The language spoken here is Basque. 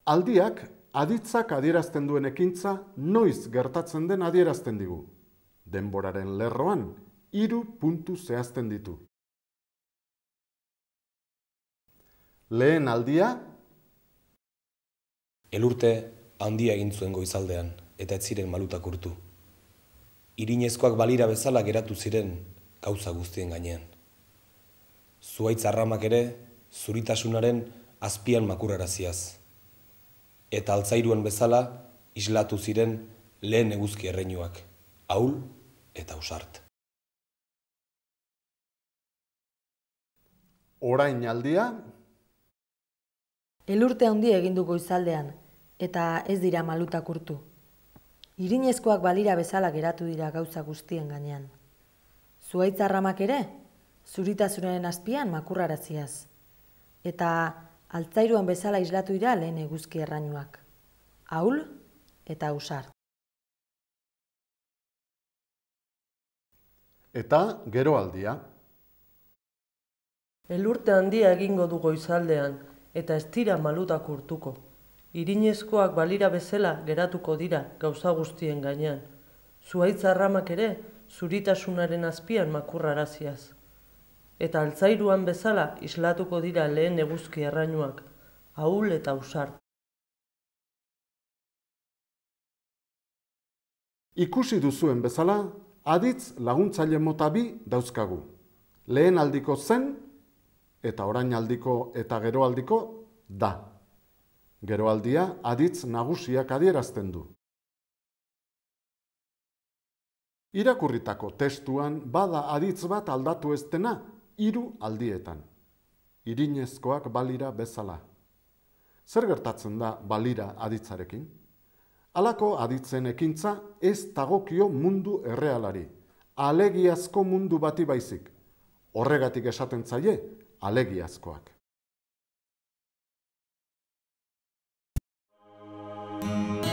Aldiak aditzak adierazten duen ekintza noiz gertatzen den adierazten digu. Denboraren lerroan 3 puntu zehazten ditu. Lehen aldia, Elurte handia egin zuen goizaldean, eta ez ziren malutak urtu. Irinezkoak balira bezala geratu ziren gauza guztien gainean. Zuhaitz arramak ere zuritasunaren azpian makurraraziaz. Eta altzairuan bezala islatu ziren lehen eguzki erreinuak, ahul eta ausart. orain aldia, Elurte handia egin du goizaldean, eta ez dira malutak urtu. Irinezkoak balira bezala geratu dira gauza guztien gainean. Zuhaitz arramak ere, zuritasunaren azpian makurraraziaz. Eta altzairuan bezala islatu dira lehen eguzki errainuak, ahul eta ausart. eta gero aldia. Elurte handia egingo du goizaldean, eta ez dira malutak urtuko. Irinezkoak balira bezala geratuko dira gauza guztien gainean. Zuhaitz arramak ere zuritasunaren azpian makurraraziaz. Eta altzairuan bezala islatuko dira lehen eguzki errainuak, ahul eta ausart. Ikusi duzuen bezala, aditz laguntzaile mota bi dauzkagu. Lehen aldiko zen, eta orain aldiko eta geroaldiko da. Geroaldia aditz nagusiak adierazten du. Irakurritako testuan bada aditz bat aldatu ez dena 3 aldietan. Irinezkoak balira bezala. Zer gertatzen da balira aditzarekin? Halako aditzen ekintza ez dagokio mundu errealari, alegiazko mundu bati baizik. Horregatik esaten zaie alegiazkoak.